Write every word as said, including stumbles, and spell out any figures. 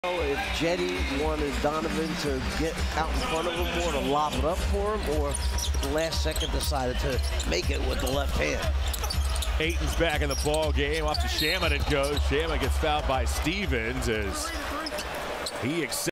If Jetty wanted Donovan to get out in front of him more, to lob it up for him, or the last second decided to make it with the left hand. Ayton's back in the ball game. Off to Shaman it goes. Shaman gets fouled by Stevens as he accepts.